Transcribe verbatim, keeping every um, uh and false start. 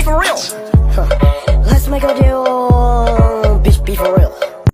for real. Huh. Let's make a deal, bitch, be for real.